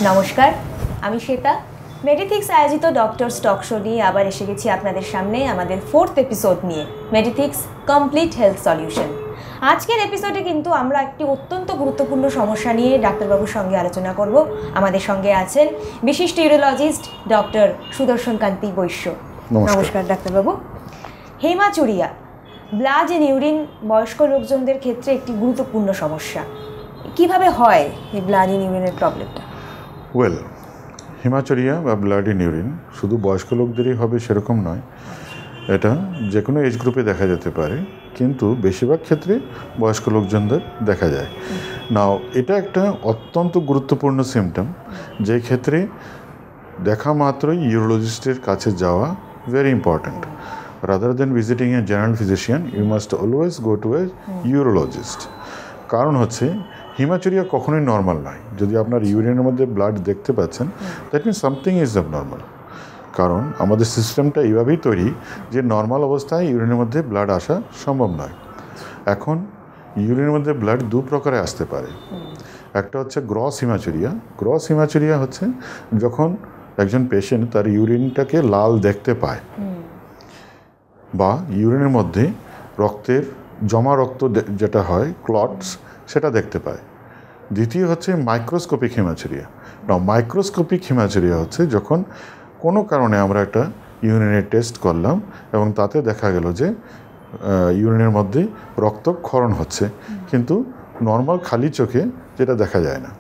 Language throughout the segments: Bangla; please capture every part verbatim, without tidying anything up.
নমস্কার, আমি শ্বেতা। মেডিথিক্স আয়োজিত ডক্টরস টক শো নিয়ে আবার এসে গেছি আপনাদের সামনে আমাদের ফোর্থ এপিসোড নিয়ে, মেডিথিক্স কমপ্লিট হেলথ সলিউশন। আজকের এপিসোডে কিন্তু আমরা একটি অত্যন্ত গুরুত্বপূর্ণ সমস্যা নিয়ে ডাক্তারবাবুর সঙ্গে আলোচনা করব। আমাদের সঙ্গে আছেন বিশিষ্ট ইউরোলজিস্ট ডক্টর সুদর্শন কান্তি বৈশ্য। নমস্কার ডাক্তারবাবু। হেমাচুরিয়া, ব্লাড ইন ইউরিন বয়স্ক লোকজনদের ক্ষেত্রে একটি গুরুত্বপূর্ণ সমস্যা। কিভাবে হয় এই ব্লাড ইন ইউরিনের প্রবলেমটা? ওয়েল, হিমাচুরিয়া বা ব্লাড ইন ইউরিন শুধু বয়স্ক লোকদেরই হবে সেরকম নয়, এটা যে কোনো এজ গ্রুপে দেখা যেতে পারে, কিন্তু বেশিরভাগ ক্ষেত্রে বয়স্ক লোকজনদের দেখা যায়। নাও এটা একটা অত্যন্ত গুরুত্বপূর্ণ সিমটম, যে ক্ষেত্রে দেখা মাত্রই ইউরোলজিস্টের কাছে যাওয়া very important. Rather than visiting a general physician, you must always go to a urologist. কারণ হচ্ছে হিমাচুরিয়া কখনোই নর্মাল নয়। যদি আপনার ইউরিনের মধ্যে ব্লাড দেখতে পাচ্ছেন, that means something is abnormal. কারণ আমাদের সিস্টেমটা এইভাবেই তৈরি যে নর্মাল অবস্থায় ইউরিনের মধ্যে ব্লাড আসা সম্ভব নয়। এখন ইউরিনের মধ্যে ব্লাড দু প্রকারে আসতে পারে। একটা হচ্ছে গ্রস হিমাচুরিয়া। গ্রস হিমাচুরিয়া হচ্ছে যখন একজন পেশেন্ট তার ইউরিনটাকে লাল দেখতে পায়, বা ইউরিনের মধ্যে রক্তের জমা রক্ত যেটা হয় ক্লটস, সেটা দেখতে পায়। দ্বিতীয় হচ্ছে মাইক্রোস্কোপিক হিমাচুরিয়া। না, মাইক্রোস্কোপিক হিমাচুরিয়া হচ্ছে যখন কোনো কারণে আমরা একটা ইউরিনের টেস্ট করলাম এবং তাতে দেখা গেল যে ইউরিনের মধ্যে রক্তক্ষরণ হচ্ছে, কিন্তু নর্মাল খালি চোখে যেটা দেখা যায় না।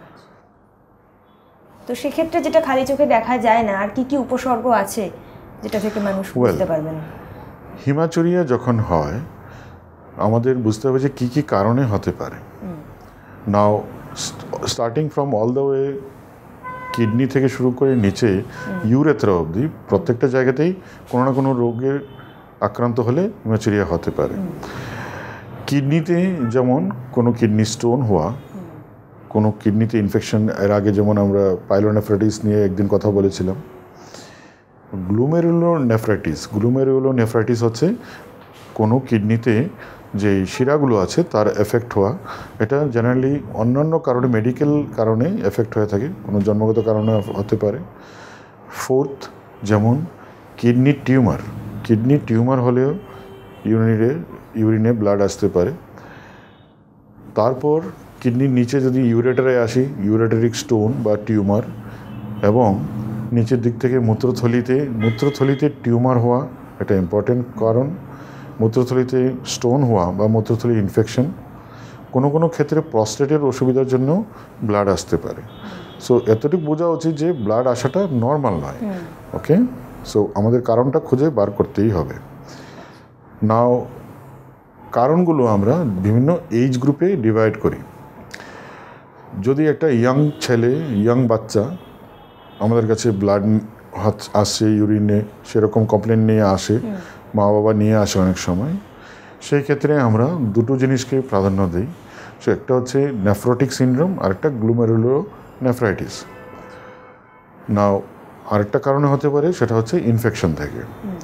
তো সেক্ষেত্রে যেটা খালি চোখে দেখা যায় না, আর কি কি উপসর্গ আছে যেটা থেকে মানুষ বুঝতে পারবেন? হিমাচুরিয়া যখন হয় আমাদের বুঝতে হবে যে কী কী কারণে হতে পারে। Now starting from all the way kidney থেকে শুরু করে নিচে ইউরেথ্রা অবধি প্রত্যেকটা জায়গাতেই কোনো না কোনো রোগের আক্রান্ত হলে হিমাচুরিয়া হতে পারে। কিডনিতে যেমন কোনো কিডনি স্টোন হওয়া, কোনো কিডনিতে ইনফেকশন, এর আগে যেমন আমরা পাইলোনেফ্রাইটিস নিয়ে একদিন কথা বলেছিলাম। গ্লুমেরুলোনেফ্রাইটিস গ্লুমেরুলোনেফ্রাইটিস হচ্ছে কোনো কিডনিতে যে শিরাগুলো আছে তার এফেক্ট হওয়া। এটা জেনারেলি অন্যান্য কারণে, মেডিকেল কারণে এফেক্ট হয়ে থাকে, কোনো জন্মগত কারণে হতে পারে। ফোর্থ, যেমন কিডনি টিউমার। কিডনি টিউমার হলেও ইউরিনে ইউরিনে ব্লাড আসতে পারে। তারপর কিডনির নিচে যদি ইউরেটারে আসি, ইউরেটারিক স্টোন বা টিউমার, এবং নিচের দিক থেকে মূত্রথলিতে মূত্রথলিতে টিউমার হওয়া, এটা ইম্পর্টেন্ট কারণ। মূত্রথলিতে স্টোন হওয়া বা মূত্রথলি ইনফেকশন। কোনো কোনো ক্ষেত্রে প্রস্টেটের অসুবিধার জন্য ব্লাড আসতে পারে। সো এতটুকু বোঝা উচিত যে ব্লাড আসাটা নর্মাল নয়। ওকে, সো আমাদের কারণটা খুঁজে বার করতেই হবে। নাও কারণগুলো আমরা বিভিন্ন এজ গ্রুপে ডিভাইড করি। যদি একটা ইয়াং ছেলে, ইয়াং বাচ্চা আমাদের কাছে ব্লাড আসছে ইউরিনে, সেরকম কমপ্লেন নিয়ে আসে, মা বাবা নিয়ে আসে অনেক সময়, সেই ক্ষেত্রে আমরা দুটো জিনিসকে প্রাধান্য দিই। সো একটা হচ্ছে নেফ্রোটিক সিনড্রোম, আরেকটা গ্লুমেরুলোনেফ্রাইটিস। নাও আরেকটা কারণে হতে পারে, সেটা হচ্ছে ইনফেকশন থেকে।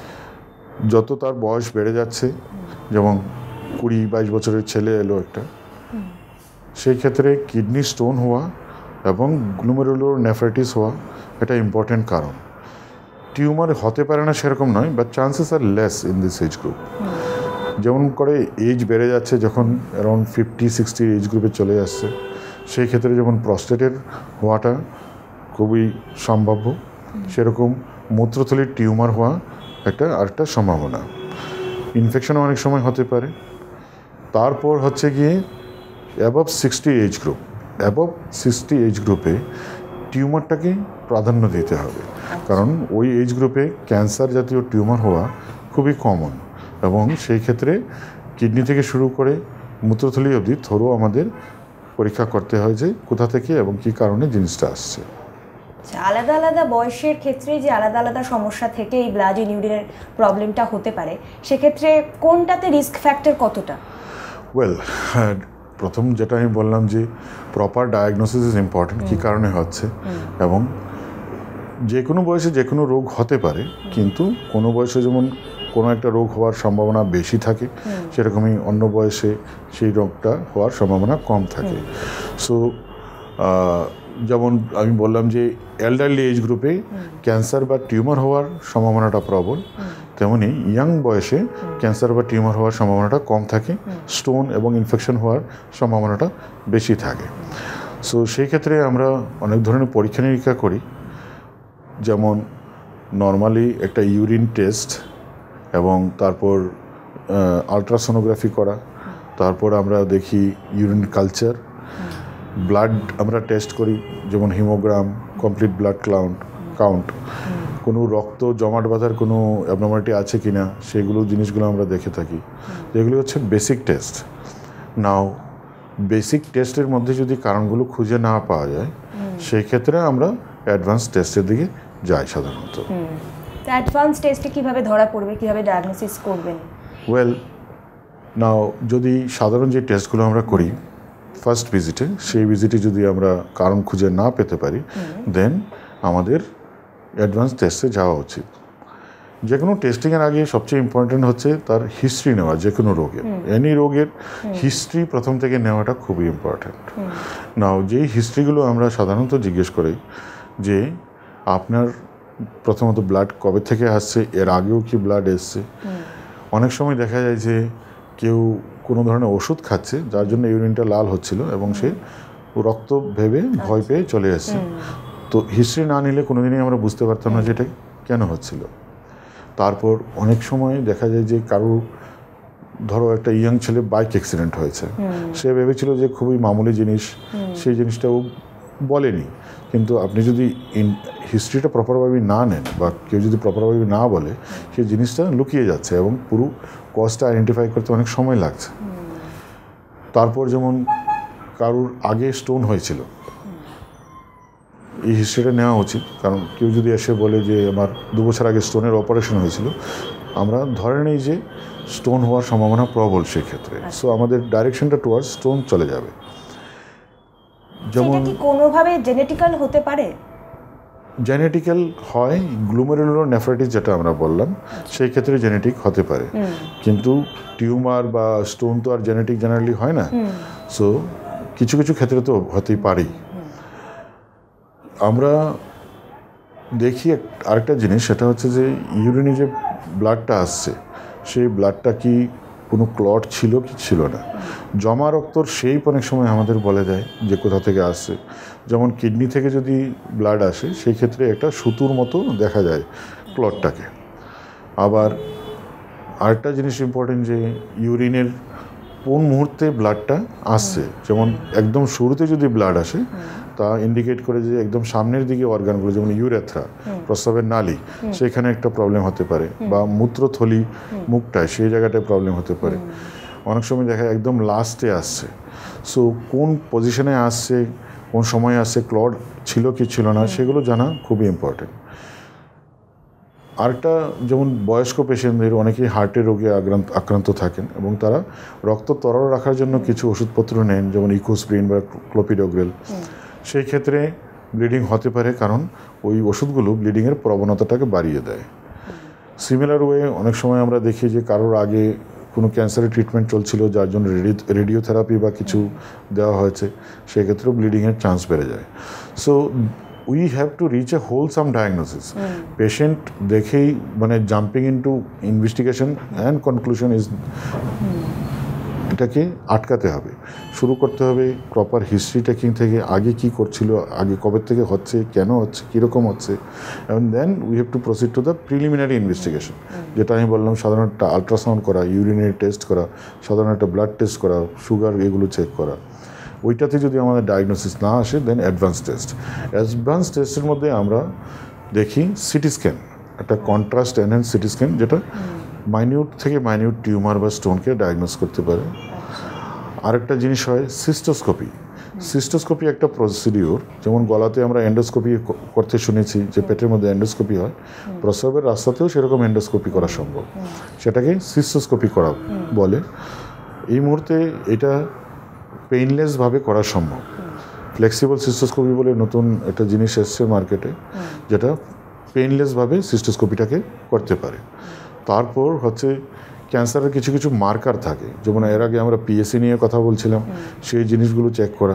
যত তার বয়স বেড়ে যাচ্ছে, যেমন কুড়ি বাইশ বছরের ছেলে এলো একটা, সেই ক্ষেত্রে কিডনি স্টোন হওয়া এবং গ্লুমেরুলোনেফ্রাইটিস হওয়া এটা ইম্পর্টেন্ট কারণ। টিউমার হতে পারে না সেরকম নয়, but chances are less in this age group. যেমন করে এজ বেড়ে যাচ্ছে, যখন অ্যারাউন্ড ফিফটি সিক্সটি এজ গ্রুপে চলে আসছে, সেই ক্ষেত্রে যেমন প্রস্টেটের হওয়াটা খুবই সম্ভাব্য, সেরকম মূত্রথলির টিউমার হওয়া একটা আরেকটা সম্ভাবনা। ইনফেকশনও অনেক সময় হতে পারে। তারপর হচ্ছে গিয়ে above sixty age group above sixty age গ্রুপে টিউমারটাকে প্রাধান্য দিতে হবে, কারণ ওই এজ গ্রুপে ক্যান্সার জাতীয় টিউমার হওয়া খুবই কমন, এবং সেই ক্ষেত্রে কিডনি থেকে শুরু করে মূত্রথলি অবধি থরো আমাদের পরীক্ষা করতে হয় যে কোথা থেকে এবং কী কারণে জিনিসটা আসছে। আলাদা আলাদা বয়সের ক্ষেত্রে যে আলাদা আলাদা সমস্যা থেকে এই ব্লাড ইন ইউরিনের প্রবলেমটা হতে পারে, সেক্ষেত্রে কোনটাতে রিস্ক ফ্যাক্টর কতটা? ওয়েল, প্রথম যেটা আমি বললাম যে প্রপার ডায়াগনোসিস ইজ ইম্পর্টেন্ট, কী কারণে হচ্ছে, এবং যে কোনো বয়সে যে কোনো রোগ হতে পারে, কিন্তু কোনো বয়সে যেমন কোনো একটা রোগ হওয়ার সম্ভাবনা বেশি থাকে, সেরকমই অন্য বয়সে সেই রোগটা হওয়ার সম্ভাবনা কম থাকে। সো যেমন আমি বললাম যে এল্ডারলি এজ গ্রুপে ক্যান্সার বা টিউমার হওয়ার সম্ভাবনাটা প্রবল, তেমনি ইয়াং বয়সে ক্যান্সার বা টিউমার হওয়ার সম্ভাবনাটা কম থাকে, স্টোন এবং ইনফেকশন হওয়ার সম্ভাবনাটা বেশি থাকে। সো সেই ক্ষেত্রে আমরা অনেক ধরনের পরীক্ষা নিরীক্ষা করি, যেমন নর্মালি একটা ইউরিন টেস্ট এবং তারপর আলট্রাসোনোগ্রাফি করা, তারপর আমরা দেখি ইউরিন কালচার, ব্লাড আমরা টেস্ট করি, যেমন haemogram, complete blood count count কোনো রক্ত জমাট বাঁধার কোনো অ্যাবনর্মালিটি আছে কি না, সেগুলো জিনিসগুলো আমরা দেখে থাকি, যেগুলো হচ্ছে বেসিক টেস্ট। নাও বেসিক টেস্টের মধ্যে যদি কারণগুলো খুঁজে না পাওয়া যায়, সেই ক্ষেত্রে আমরা অ্যাডভান্স টেস্টের দিকে যাই সাধারণত। অ্যাডভান্স টেস্টে কীভাবে ধরা পড়বে, কীভাবে ডায়াগনোসিস করবেন? ওয়েল, নাও যদি সাধারণ যে টেস্টগুলো আমরা করি ফার্স্ট ভিজিটে, সেই ভিজিটে যদি আমরা কারণ খুঁজে না পেতে পারি, দেন আমাদের অ্যাডভান্স টেস্টে যাওয়া উচিত। যে কোনো টেস্টিংয়ের আগে সবচেয়ে ইম্পর্টেন্ট হচ্ছে তার হিস্ট্রি নেওয়া, যে কোনো রোগের, এনি রোগের হিস্ট্রি প্রথম থেকে নেওয়াটা খুবই ইম্পর্টেন্ট। নাও যেই হিস্ট্রিগুলো আমরা সাধারণত জিজ্ঞেস করি যে আপনার প্রথমত ব্লাড কবে থেকে আসছে, এর আগেও কি ব্লাড এসছে। অনেক সময় দেখা যায় যে কেউ কোনো ধরনের ওষুধ খাচ্ছে যার জন্য ইউরিনটা লাল হচ্ছিল এবং সে রক্ত ভেবে ভয় পেয়ে চলে এসছে। তো হিস্ট্রি না নিলে কোনোদিনই আমরা বুঝতে পারতাম না যে এটা কেন হচ্ছিল। তারপর অনেক সময় দেখা যায় যে কারো, ধরো একটা ইয়াং ছেলে বাইক অ্যাক্সিডেন্ট হয়েছে, সে ভেবেছিল যে খুবই মামুলি জিনিস, সেই জিনিসটাও বলেনি। কিন্তু আপনি যদি হিস্ট্রিটা প্রপারভাবে না নেন বা কেউ যদি প্রপারভাবে না বলে, সেই জিনিসটা লুকিয়ে যাচ্ছে এবং পুরো কজটা আইডেন্টিফাই করতে অনেক সময় লাগছে। তারপর যেমন কারোর আগে স্টোন হয়েছিল, এই হিস্ট্রিটা নেওয়া উচিত, কারণ কেউ যদি এসে বলে যে আমার দু বছর আগে স্টোনের অপারেশন হয়েছিল, আমরা ধরে নিই যে স্টোন হওয়ার সম্ভাবনা প্রবল সেই ক্ষেত্রে। সো আমাদের ডাইরেকশনটা টুয়ার্ডস স্টোন চলে যাবে। যেমন কোনোভাবে জেনেটিক্যাল হতে পারে, জেনেটিক্যাল হয়, গ্লোমেরুলার নেফ্রাইটিস যেটা আমরা বললাম, সেই ক্ষেত্রে জেনেটিক হতে পারে, কিন্তু টিউমার বা স্টোন তো আর জেনেটিক জেনারেলি হয় না। সো কিছু কিছু ক্ষেত্রে তো হতেই পারেই। আমরা দেখি আরেকটা জিনিস, সেটা হচ্ছে যে ইউরিনে যে ব্লাডটা আসছে, সেই ব্লাডটা কি কোনো ক্লট ছিল কি ছিল না। জমা রক্তর শেপ অনেক সময় আমাদের বলে দেয় যে কোথা থেকে আসছে। যেমন কিডনি থেকে যদি ব্লাড আসে, সেই ক্ষেত্রে একটা সুতুর মতো দেখা যায় ক্লটটাকে। আবার আরেকটা জিনিস ইম্পর্টেন্ট, যে ইউরিনের কোন মুহূর্তে ব্লাডটা আসছে। যেমন একদম শুরুতে যদি ব্লাড আসে, তা ইন্ডিকেট করে যে একদম সামনের দিকে অর্গানগুলো, যেমন ইউরেথ্রা, প্রস্রাবের নালী, সেখানে একটা প্রবলেম হতে পারে, বা মূত্রথলি মুখটায় সেই জায়গাটায় প্রবলেম হতে পারে। অনেক সময় দেখা যায় একদম লাস্টে আসছে। সো কোন পজিশনে আসছে, কোন সময় আসছে, ক্লট ছিল কি ছিল না, সেগুলো জানা খুবই ইম্পর্টেন্ট। আরেকটা, যেমন বয়স্ক পেশেন্টদের অনেকেই হার্টের রোগে আক্রান্ত আক্রান্ত থাকেন এবং তারা রক্ত তরল রাখার জন্য কিছু ওষুধপত্র নেন, যেমন ইকোস্প্রিন বা ক্লোপিডোগ্রেল। সেই ক্ষেত্রে ব্লিডিং হতে পারে, কারণ ওই ওষুধগুলো ব্লিডিংয়ের প্রবণতাটাকে বাড়িয়ে দেয়। সিমিলার ওয়ে অনেক সময় আমরা দেখি যে কারোর আগে কোনো ক্যান্সারের ট্রিটমেন্ট চলছিল, যার জন্য রেডিওথেরাপি বা কিছু দেওয়া হয়েছে, সেক্ষেত্রেও ব্লিডিংয়ের চান্স বেড়ে যায়। So we have to reach a wholesome diagnosis. Patient দেখেই মানে jumping into investigation and conclusion is, এটাকে আটকাতে হবে। শুরু করতে হবে প্রপার হিস্ট্রি টেকিং থেকে, আগে কি করছিল, আগে কবে থেকে হচ্ছে, কেন হচ্ছে, কীরকম হচ্ছে, and then we have to proceed to the preliminary investigation, যেটা আমি বললাম সাধারণত আলট্রাসাউন্ড করা, ইউরিনারি টেস্ট করা, সাধারণত একটা ব্লাড টেস্ট করা, সুগার এগুলো চেক করা। ওইটাতে যদি আমাদের ডায়াগনোসিস না আসে, দেন অ্যাডভান্স টেস্ট। অ্যাডভান্স টেস্টের মধ্যে আমরা দেখি সিটি স্ক্যান, একটা কন্ট্রাস্ট এনহ্যান্স সিটি স্ক্যান, যেটা মাইনিউট থেকে মাইনিউট টিউমার বা স্টোনকে ডায়াগনোস করতে পারে। আরেকটা জিনিস হয় সিস্টোস্কোপি। সিস্টোস্কোপি একটা প্রসিডিওর, যেমন গলাতে আমরা এন্ডোস্কোপি করতে শুনেছি, যে পেটের মধ্যে এন্ডোস্কোপি হয়, প্রস্রাবের রাস্তাতেও সেরকম এন্ডোস্কোপি করা সম্ভব, সেটাকে সিস্টোস্কোপি করা বলে। এই মুহূর্তে এটা পেইনলেসভাবে করা সম্ভব। ফ্লেক্সিবল সিস্টোস্কোপি বলে নতুন একটা জিনিস এসছে মার্কেটে, যেটা পেইনলেসভাবে সিস্টোস্কোপিটাকে করতে পারে। তারপর হচ্ছে ক্যান্সারের কিছু কিছু মার্কার থাকে, যেমন এর আগে আমরা পিএসসি নিয়ে কথা বলছিলাম, সেই জিনিসগুলো চেক করা।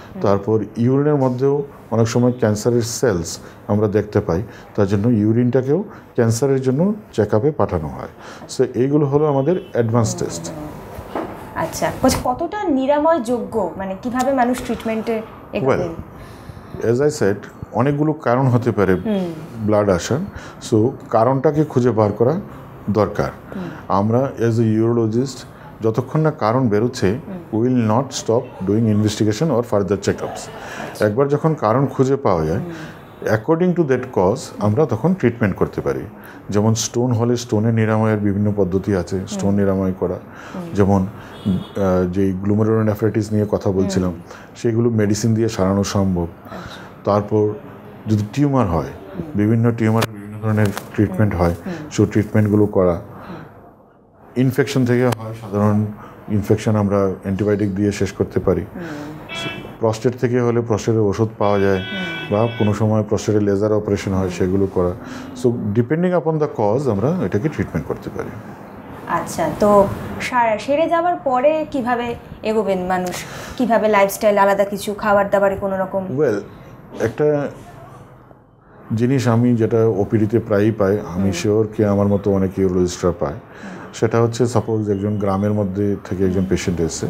তারপর ইউরিনের মধ্যেও অনেক সময় ক্যান্সারের সেলস আমরা দেখতে পাই, তার জন্য ইউরিনটাকেও ক্যান্সারের জন্য চেক আপে পাঠানো হয়। সো এইগুলো হলো আমাদের অ্যাডভান্স টেস্ট। আচ্ছা, কতটা নিরাময় যোগ্য, মানে কিভাবে মানুষ ট্রিটমেন্টে এগোবেন? অ্যাজ আই সেড, অনেকগুলো কারণ হতে পারে ব্লাড আসার। সো কারণটাকে খুঁজে বার করা দরকার। আমরা অ্যাজ এ ইউরোলজিস্ট যতক্ষণ না কারণ বেরোচ্ছে, will not stop doing investigation or further checkups. একবার যখন কারণ খুঁজে পাওয়া যায়, অ্যাকর্ডিং টু দ্যাট কজ আমরা তখন ট্রিটমেন্ট করতে পারি। যেমন স্টোন হলে স্টোনের নিরাময়ের বিভিন্ন পদ্ধতি আছে, স্টোন নিরাময় করা। যেমন যে গ্লুমেরুলোনেফ্রাইটিস নিয়ে কথা বলছিলাম, সেগুলো মেডিসিন দিয়ে সারানো সম্ভব। তারপর যদি টিউমার হয়, বিভিন্ন টিউমার বিভিন্ন ধরনের ট্রিটমেন্ট হয়, সো ট্রিটমেন্টগুলো করা। ইনফেকশন থেকে হয় সাধারণ ইনফেকশন আমরা অ্যান্টিবায়োটিক দিয়ে শেষ করতে পারি। প্রস্টেট থেকে হলে প্রস্টেটের ওষুধ পাওয়া যায়, বা কোনো সময় প্রস্টেটের লেজার অপারেশন হয়, সেগুলো করা। So depending upon the cause আমরা এটাকে ট্রিটমেন্ট করতে পারি। আচ্ছা, তো সেরে যাওয়ার পরে কিভাবে এগোবেন মানুষ? কিভাবে লাইফস্টাইল, আলাদা কিছু খাবার দাবারে কোনো রকম? ওয়েল, একটা জিনিস আমি যেটা ওপিডিতে প্রায়ই পাই, আমি শিওর কি আমার মতো অনেক ইউরোলজিস্টরা পায়, সেটা হচ্ছে সাপোজ একজন গ্রামের মধ্যে থেকে একজন পেশেন্ট এসেছে,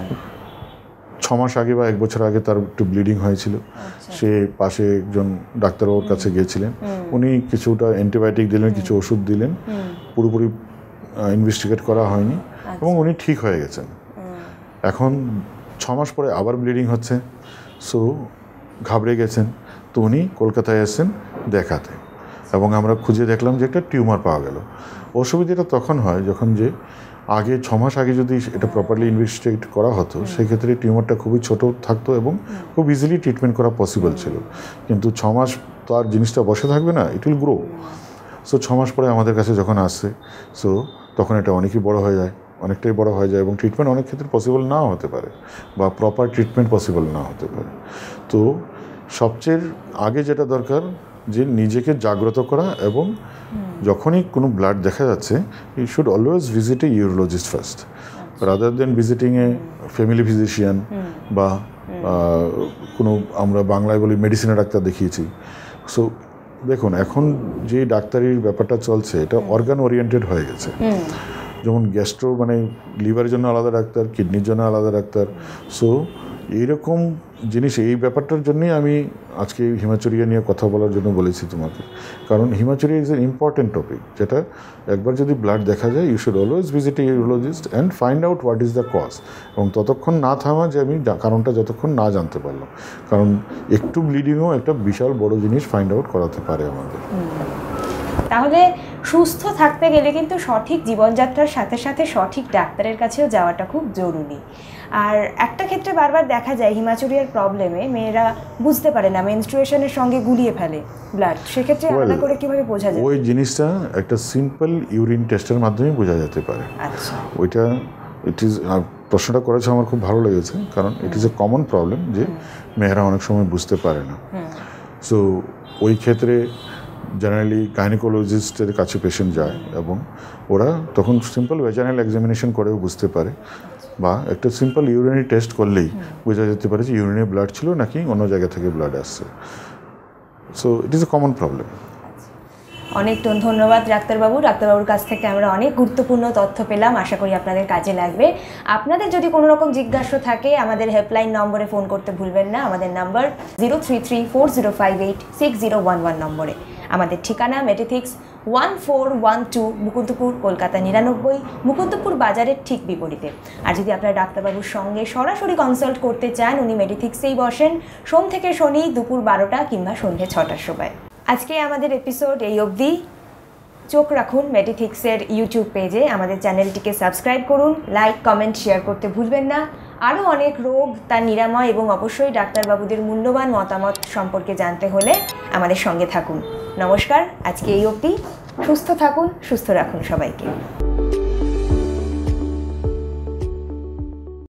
ছ মাস আগে বা এক বছর আগে তার একটু ব্লিডিং হয়েছিল। সে পাশে একজন ডাক্তারবাবুর কাছে গিয়েছিলেন, উনি কিছুটা অ্যান্টিবায়োটিক দিলেন, কিছু ওষুধ দিলেন, পুরোপুরি ইনভেস্টিগেট করা হয়নি এবং উনি ঠিক হয়ে গেছেন। এখন ছ মাস পরে আবার ব্লিডিং হচ্ছে, সো ঘাবড়ে গেছেন। তো উনি কলকাতায় এসেছেন দেখাতে, এবং আমরা খুঁজে দেখলাম যে একটা টিউমার পাওয়া গেল। অসুবিধাটা তখন হয় যখন যে আগে ছ মাস আগে যদি এটা প্রপারলি ইনভেস্টিগেট করা হতো, সেক্ষেত্রে টিউমারটা খুবই ছোট থাকতো এবং খুব ইজিলি ট্রিটমেন্ট করা পসিবল ছিল। কিন্তু ছ মাস তো আর জিনিসটা বসে থাকবে না, ইট উইল গ্রো। সো ছ মাস পরে আমাদের কাছে যখন আসছে, সো তখন এটা অনেকই বড় হয়ে যায়, অনেকটাই বড় হয়ে যায়, এবং ট্রিটমেন্ট অনেক ক্ষেত্রে পসিবল নাও হতে পারে, বা প্রপার ট্রিটমেন্ট পসিবল না হতে পারে। তো সবচেয়ে আগে যেটা দরকার, যে নিজেকে জাগ্রত করা, এবং যখনই কোনো ব্লাড দেখা যাচ্ছে, you should always visit a urologist first, rather than visiting a family physician, বা কোনো আমরা বাংলায় বলি মেডিসিনের ডাক্তার দেখিয়েছি। সো দেখুন, এখন যে ডাক্তারির ব্যাপারটা চলছে, এটা অর্গান ওরিয়েন্টেড হয়ে গেছে। যেমন গ্যাস্ট্রো মানে লিভারের জন্য আলাদা ডাক্তার, কিডনির জন্য আলাদা ডাক্তার। সো এইরকম জিনিস, এই ব্যাপারটার জন্যই আমি আজকে হিমাচুরিয়া নিয়ে কথা বলার জন্য বলেছি তোমাকে। কারণ haematuria is an important topic, যেটা একবার যদি ব্লাড দেখা যায়, you should always visit a urologist and find out what is the cause. এবং ততক্ষণ না থামা যে আমি কারণটা যতক্ষণ না জানতে পারলাম, কারণ একটু ব্লিডিংও একটা বিশাল বড় জিনিস ফাইন্ড আউট করাতে পারে আমাদের। তাহলে সুস্থ থাকতে গেলে কিন্তু সঠিক জীবনযাত্রার সাথে সাথে সঠিক ডাক্তারের কাছেও যাওয়াটা খুব জরুরি। আর একটা ক্ষেত্রে বারবার দেখা যায় হিমাচুরিয়ার প্রবলেমে মেয়েরা বুঝতে পারে না, মেনস্ট্রুয়েশনের সঙ্গে গুলিয়ে ফেলে ব্লাড, সেক্ষেত্রে আলাদা করে কিভাবে বোঝা যায়? ওই জিনিসটা একটা সিম্পল ইউরিন টেস্টের মাধ্যমে বোঝা যেতে পারে। আচ্ছা, ওইটা ইট ইজ, প্রশ্নটা করেছে আমার খুব ভালো লেগেছে, কারণ it is a common problem যে মেয়েরা অনেক সময় বুঝতে পারে না। সো ওই ক্ষেত্রে জেনারেলি গাইনোকোলজিস্টের কাছে পেশেন্ট যায়, এবং ওরা তখন সিম্পল ভেজাইনাল এক্সামিনেশন করেও বুঝতে পারে, বা একটা সিম্পল ইউরিনারি টেস্ট করলেই বোঝা যেতে পারে যে ইউরিনে ব্লাড ছিল নাকি অন্য জায়গা থেকে ব্লাড আসছে। So it is a common problem. অনেক ধন্যবাদ ডাক্তারবাবু। ডাক্তারবাবুর কাছ থেকে আমরা অনেক গুরুত্বপূর্ণ তথ্য পেলাম, আশা করি আপনাদের কাজে লাগবে। আপনাদের যদি কোনো রকম জিজ্ঞাসা থাকে, আমাদের হেল্পলাইন নম্বরে ফোন করতে ভুলবেন না। আমাদের number zero three three four zero five eight six zero one one নম্বরে। আমাদের ঠিকানা Medithics one four one two Mukundpur, Kolkata নিরানব্বই, মুকুন্দপুর বাজারের ঠিক বিপরীতে। আর যদি আপনারা ডাক্তারবাবুর সঙ্গে সরাসরি কনসাল্ট করতে চান, উনি মেডিথিক্সেই বসেন সোম থেকে শনি দুপুর বারোটা কিংবা সন্ধ্যে ছটার সময়। আজকে আমাদের এপিসোড এই অবধি। চোখ রাখুন মেডিথিক্সের ইউটিউব পেজে, আমাদের চ্যানেলটিকে সাবস্ক্রাইব করুন, লাইক কমেন্ট শেয়ার করতে ভুলবেন না। আরও অনেক রোগ, তার নিরাময় এবং অবশ্যই ডাক্তারবাবুদের মূল্যবান মতামত সম্পর্কে জানতে হলে আমাদের সঙ্গে থাকুন। নমস্কার, আজকে এই অবধি। সুস্থ থাকুন, সুস্থ রাখুন সবাইকে।